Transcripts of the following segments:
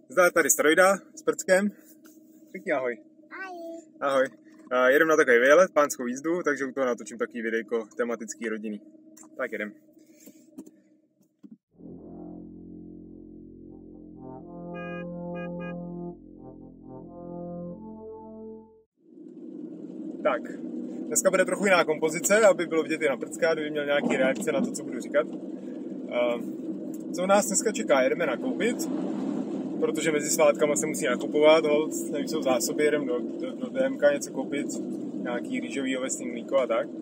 Zdar tady Strojda s Prckem. Řekni ahoj. Ahoj. Jedem na takový výlet, pánskou jízdu, takže u toho natočím takový videjko tematický rodinný. Tak jedem. Tak, dneska bude trochu jiná kompozice, aby bylo vidět i na Prcka, kdyby měl nějaký reakce na to, co budu říkat. Co nás dneska čeká? Jedeme nakoupit, protože mezi svátkama se musí nakupovat, nevím, jsou zásoby, jedem do DMK něco koupit, nějaký rýžový ovesný mlíko a tak.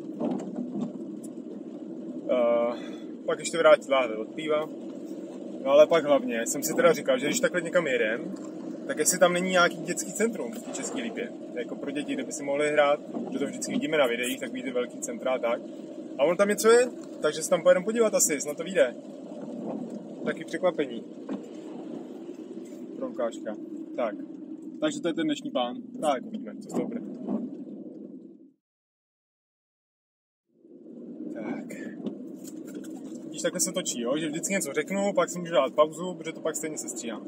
Pak ještě vrátit láhve od piva. No ale pak hlavně jsem si teda říkal, že když takhle někam jedem, tak jestli tam není nějaký dětský centrum v České Lípě, jako pro děti, kde by si mohli hrát, že to vždycky vidíme na videích, takový ty velký centra a tak. A on tam něco je, takže se tam pojedeme podívat asi, snad to vyjde. Taky překvapení. Proukážka. Tak. Takže to je ten dnešní plán. Tak, uvidíme, co z toho bude. Tak. Vidíš, takhle se točí, jo? Že vždycky něco řeknu, pak si můžu dát pauzu, protože to pak stejně se stříhám.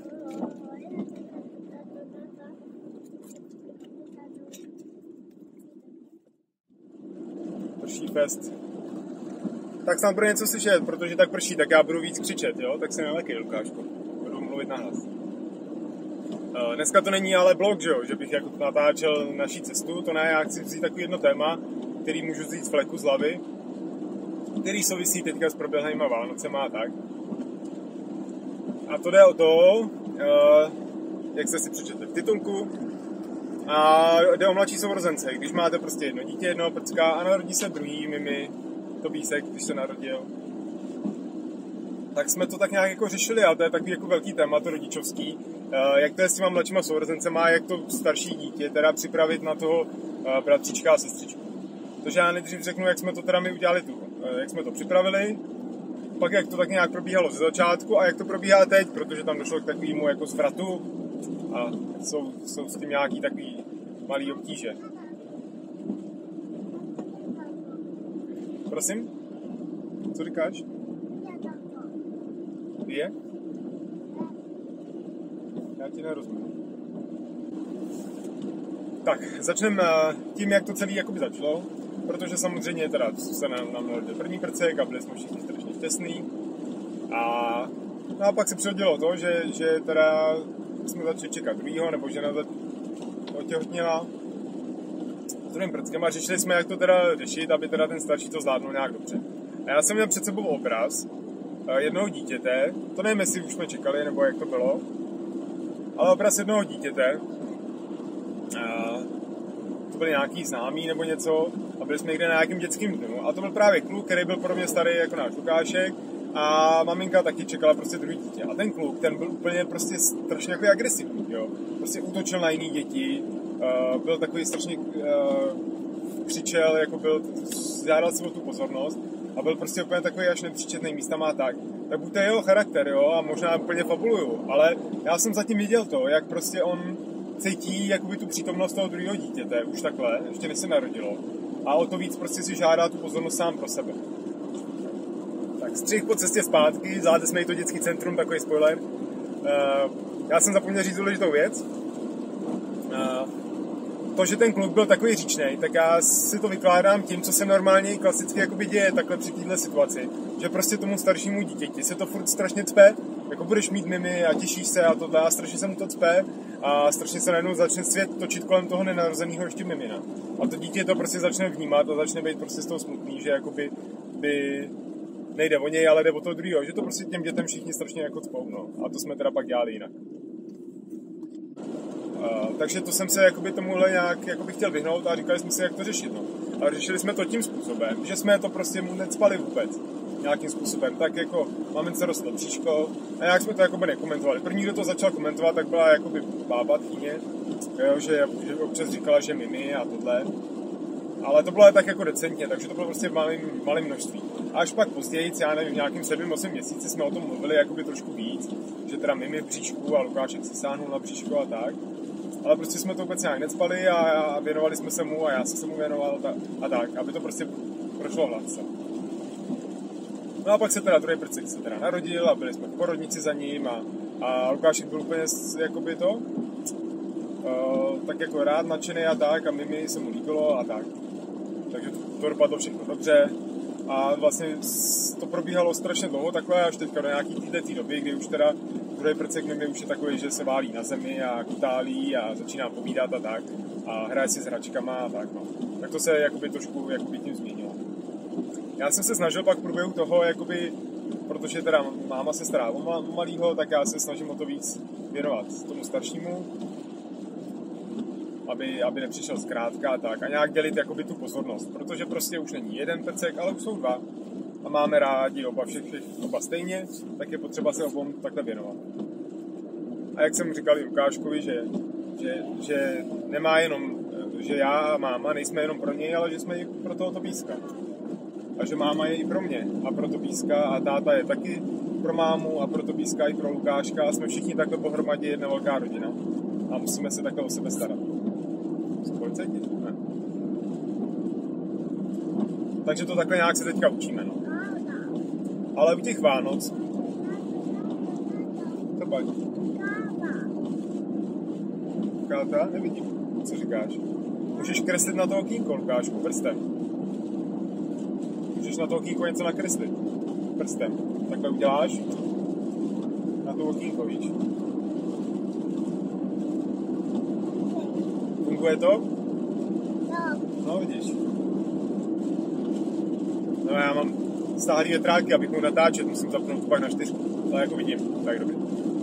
Prší fest. Tak snad bude něco slyšet, protože tak prší, tak já budu víc křičet, jo? Tak se nelekej, Lukášku. Budu mluvit nahlas. Dneska to není ale blog, že bych jako natáčel naší cestu, to ne, já chci vzít takový jedno téma, který můžu vzít z fleku z hlavy, který souvisí teďka s proběhlejma Vánocema a tak. A to jde o to, jak jste si přečetli v titulku, a jde o mladší sourozence. Když máte prostě jedno dítě, jednoho Prcka a narodí se druhý Mimi, Tobísek, když se narodil, tak jsme to tak nějak jako řešili, a to je takový jako velký téma, to rodičovský, jak to je s těma mladšíma sourozencema, jak to starší dítě teda připravit na toho bratříčka a sestřičku. Takže já nejdřív řeknu, jak jsme to teda my udělali jak jsme to připravili, pak jak to tak nějak probíhalo ze začátku a jak to probíhá teď, protože tam došlo k takovému jako zvratu a jsou s tím nějaký takový malý obtíže. Prosím? Co říkáš? Je? Já ti nerozumím. Tak, začneme tím, jak to celé jakoby začalo, protože samozřejmě teda se nám narodil první Prcek a byli jsme všichni strašně šťastný. A pak se přihodilo to, že teda jsme začali čekat druhýho, nebo žena otěhotněla s druhým Prckem a řešili jsme, jak to teda řešit, aby teda ten starší to zvládnul nějak dobře. A já jsem měl před sebou obraz jednoho dítěte, to nevím, jestli už jsme čekali, nebo jak to bylo, ale obraz jednoho dítěte, to byl nějaký známý nebo něco, a byli jsme někde na nějakém dětském dnu, a to byl právě kluk, který byl podobně starý jako náš Lukášek, a maminka taky čekala prostě druhý dítě. A ten kluk, ten byl úplně prostě strašně jako agresivní, jo. Prostě útočil na jiný děti, byl takový strašně křičel, jako byl, žádal si o tu pozornost a byl prostě úplně takový až nepříčetný místama a tak. Tak buď to je jeho charakter, jo, a možná úplně fabuluju, ale já jsem zatím viděl to, jak prostě on cítí jakoby tu přítomnost toho druhého dítěte, už takhle, ještě než se narodilo. A o to víc prostě si žádá tu pozornost sám pro sebe. Tak střih po cestě zpátky, zvládli jsme i to dětský centrum, takový spoiler. Já jsem zapomněl říct důležitou věc. To, že ten kluk byl takový říčnej, tak já si to vykládám tím, co se normálně klasicky jakoby děje takhle při této situaci. Že prostě tomu staršímu dítěti se to furt strašně cpe, jako budeš mít Mimi a těšíš se a tohle, a strašně se mu to cpe a strašně se najednou začne svět točit kolem toho nenarozeného ještě Mimina. A to dítě to prostě začne vnímat a začne být prostě z toho smutný, že jakoby by nejde o něj, ale jde o toho druhého, že to prostě těm dětem všichni strašně jako cpou, no. A to jsme teda pak dělali jinak. Takže to jsem se jakoby tomuhle nějak jakoby chtěl vyhnout a říkali jsme si, jak to řešit, no. A řešili jsme to tím způsobem, že jsme to prostě mu necpali vůbec nějakým způsobem, tak jako mamince rostlo bříško a nějak jsme to jakoby nekomentovali. První, kdo to začal komentovat, tak byla jakoby bába tchýně, že občas říkala, že Mimi a tohle. Ale to bylo tak jako decentně, takže to bylo prostě v malém množství. A až pak později, já nevím, v nějakým 7-8 měsíci jsme o tom mluvili jakoby trošku víc, že teda Mimi v bříšku a Lukášek si sáhnul na bříško a tak. Ale prostě jsme to vůbec nějak necpali a věnovali jsme se mu a já jsem se mu věnoval a tak, aby to prostě prošlo hladce. No a pak se teda druhý Prcek se teda narodil a byli jsme v porodnici za ním A Lukášek byl úplně jakoby to, tak jako rád, nadšený a tak, a Mimi se mu líbilo a tak. Takže to dopadlo všechno dobře. A vlastně to probíhalo strašně dlouho takhle, až teďka do nějaký té doby, kdy už teda druhý prcek Mimi už je takový, že se válí na zemi a kutálí a začíná povídat a tak. A hraje si s hračkama a tak, no. Tak to se jakoby trošku jakoby tím změnilo. Já jsem se snažil pak v průběhu toho, jakoby, protože teda máma se stará o malýho, tak já se snažím o to víc věnovat tomu staršímu, aby nepřišel zkrátka a tak. A nějak dělit jakoby tu pozornost, protože prostě už není jeden prcek, ale už jsou dva. A máme rádi oba stejně, tak je potřeba se obou takhle věnovat. A jak jsem říkal i Lukáškovi, že nemá jenom, že já a máma nejsme jenom pro něj, ale že jsme i pro tohoto píska. A že máma je i pro mě a pro to píska a táta je taky pro mámu a pro to píska i pro Lukáška a jsme všichni takhle pohromadě jedna velká rodina. A musíme se takhle o sebe starat. Policajti? Ne. Takže to takhle nějak se teďka učíme, no. Ale u těch Vánoc... To pojď. Káta? Nevidím. Co říkáš? Můžeš kreslit na to okýnko, Lukášku, prstem. Můžeš na to okýnko něco nakreslit. Prstem. Takhle uděláš. Na to okýnko, víš. Funguje to? No, vidíš. No, já mám stáhlý větráky, abych mohl natáčet, musím zapnout pak na 4. Ale jako vidím, tak dobrý.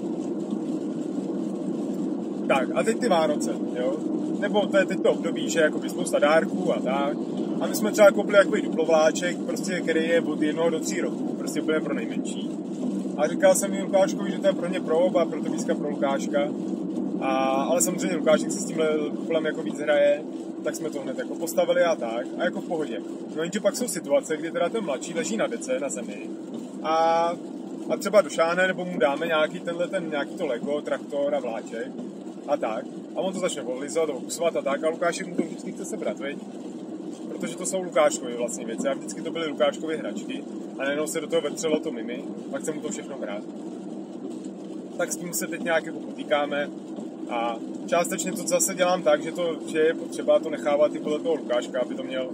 Tak, a teď ty Vánoce, jo? Nebo to je teď to období, že jakoby spousta dárků a tak. A my jsme třeba koupili takový duplovláček, prostě, který je od 1 do 3 roku, prostě úplně pro nejmenší. A říkal jsem mi Lukáškovi, že to je pro ně pro oba, pro to píska, pro Lukáška. Ale samozřejmě Lukášek si s tímhle duplem jako víc hraje, tak jsme to hned jako postavili a tak. A jako v pohodě. No jenže pak jsou situace, kdy teda ten mladší leží na dece, na zemi. A třeba došáhne, nebo mu dáme nějaký to Lego, traktor a vláček. A tak. A on to začne odlizovat, okusovat a tak. A Lukášek mu to vždycky chce sebrat, veď? Protože to jsou Lukáškovy vlastně věci. A vždycky to byly Lukáškovy hračky. A najednou se do toho vetřelo to Mimi. Pak chce mu to všechno brát. Tak s tím se teď nějak jako potýkáme. A částečně to zase dělám tak, že je potřeba to nechávat i podle toho Lukáška, aby to měl,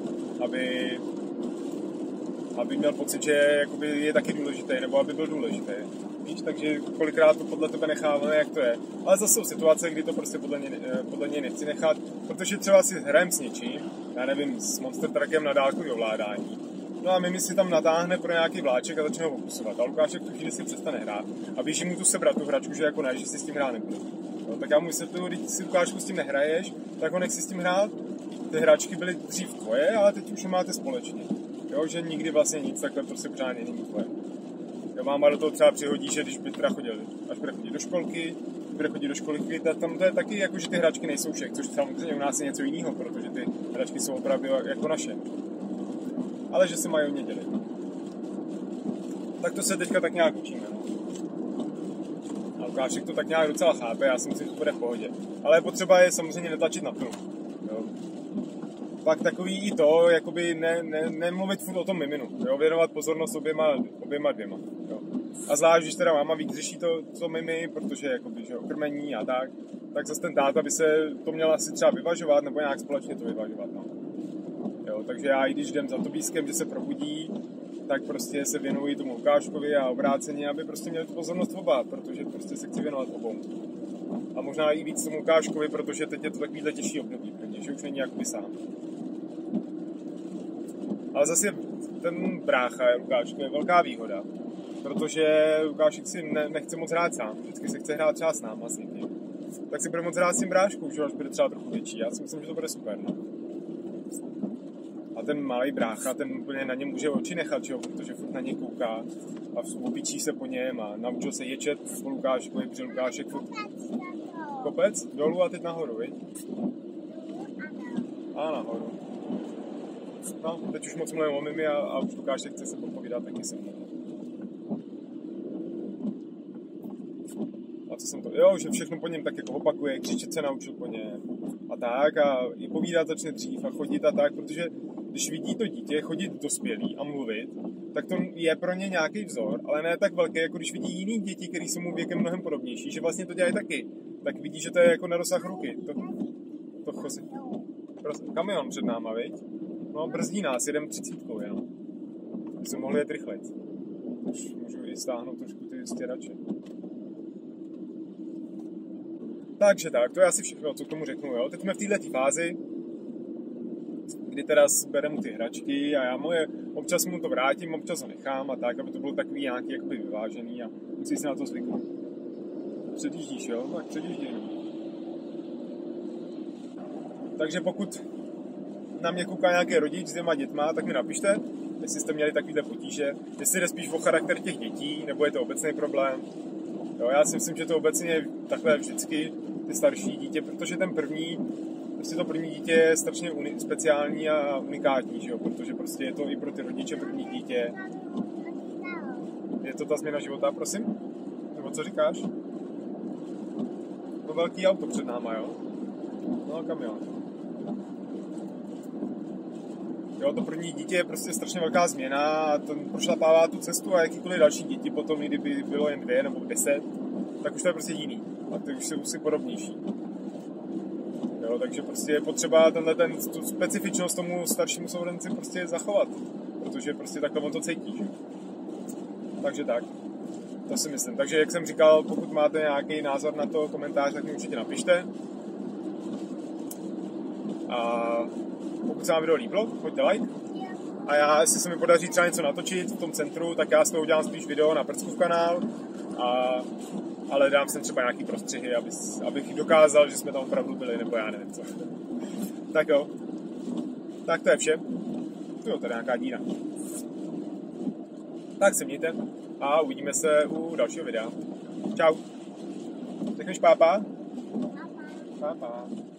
aby měl pocit, že jakoby je taky důležitý, nebo aby byl důležitý. Víš, takže kolikrát to podle tebe necháváme, jak to je. Ale zase jsou situace, kdy to prostě podle něj nechci nechat, protože třeba si hrajem s něčím, já nevím, s Monster Truckem na dálkový ovládání. No a Mimi si tam natáhne pro nějaký vláček a začne ho okusovat. A Lukášek v tu chvíli si přestane hrát a běží mu tu sebrat tu hračku, že jako ne, že si s tím hrát nebude. No, tak já mu vysvětluju, když si Lukášku s tím nehraješ, tak ho nech si s tím hrát. Ty hračky byly dřív tvoje, ale teď už je máte společně. Jo, že nikdy vlastně nic takhle prostě pořádně není tvoje. Jo, máma do toho třeba přihodí, že když by teda chodil, až bude chodit do školky, tak tam to je taky jako, že ty hračky nejsou všech, což samozřejmě u nás je něco jiného, protože ty hračky jsou opravdu jako naše. Ale že se mají hodně dělit. Tak to se teďka tak nějak učíme. No. A Lukášek to tak nějak docela chápe, já si myslím, že to bude v pohodě. Ale je potřeba je samozřejmě netlačit na plnou. Pak takový i to, jakoby nemluvit furt o tom Miminu, jo? Věnovat pozornost oběma dvěma. Jo? A zvlášť, když teda máma víc řeší to Mimi, protože jakoby, že krmení a tak zase ten táta by se to měl asi třeba vyvažovat, nebo nějak společně to vyvažovat. No. Jo? Takže já, i když jdem za Tobískem, že se probudí, tak prostě se věnují tomu Lukáškovi a obráceně, aby prostě měli tu pozornost oba, protože prostě se chci věnovat obou. A možná i víc tomu Lukáškovi, protože teď je to takovýhle těžší období pro mě, že už není jakoby sám. Ale zase ten brácha Lukášku je velká výhoda, protože Lukášek si nechce moc hrát sám, vždycky se chce hrát třeba s náma, s někým. Tak si bude moc hrát s tím bráškou, že až bude třeba trochu větší, já si myslím, že to bude super, no. A ten malý brácha, ten úplně na něm může oči nechat, že jo, protože furt na ně kouká a opičí se po něm a naučil se ječet po Lukáškovi, protože Lukášek furt kopec dolů a teď nahoru, viď? A nahoru. No, teď už moc mluvím o Mimi a už Lukášek chce se popovídat taky se mnou. A co jsem to... Jo, že všechno po něm tak jako opakuje, křičet se naučil po něm a tak a i povídat začne dřív a chodit a tak, protože když vidí to dítě chodit dospělý a mluvit, tak to je pro ně nějaký vzor, ale ne tak velký, jako když vidí jiný děti, které jsou mu věkem mnohem podobnější, že vlastně to dělají taky. Tak vidí, že to je jako na dosah ruky. To chosí. Kamion před náma, viď? No, brzdí nás, jedem 30, jenom. My jsme mohli jet rychleji. Už můžu i stáhnout trošku ty stěrače. Takže tak, to je asi všechno, co k tomu řeknu, jo. Teď jsme v této fázi, kdy teda bereme ty hračky a já občas mu to vrátím, občas ho nechám a tak, aby to bylo takový nějaký jakoby vyvážený a musí se na to zvyknout. Předjíždíš, jo? Tak předjíždění. Takže pokud na mě kouká nějaký rodič s 2 dětma, tak mi napište, jestli jste měli takovýhle potíže, jestli jde spíš o charakter těch dětí, nebo je to obecný problém. Jo, já si myslím, že to obecně je takhle vždycky ty starší dítě, protože ten první, prostě to první dítě je strašně speciální a unikátní, že jo? Protože prostě je to i pro ty rodiče první dítě. Je to ta změna života, prosím? Nebo co říkáš? To velký auto před náma, jo? No, kamion. Jo, to první dítě je prostě strašně velká změna a to prošlapává tu cestu a jakýkoliv další děti potom, i kdyby bylo jen 2 nebo 10, tak už to je prostě jiný. A ty už jsou si podobnější. Jo, takže prostě je potřeba tu specifičnost tomu staršímu sourozenci prostě zachovat. Protože prostě takhle on to cítí, že? Takže tak. To si myslím. Takže jak jsem říkal, pokud máte nějaký názor na to, komentář, tak mi určitě napište. A pokud se vám video líbilo, hoďte like. A já, jestli se mi podaří třeba něco natočit v tom centru, tak já z toho udělám spíš video na Prckův kanál. Ale dám sem třeba nějaký prostřihy, abych dokázal, že jsme tam opravdu byli, nebo já nevím co. Tak jo. Tak to je vše. Tu je tady nějaká díra. Tak se mějte a uvidíme se u dalšího videa. Čau. Řekneš pápa? Pápa.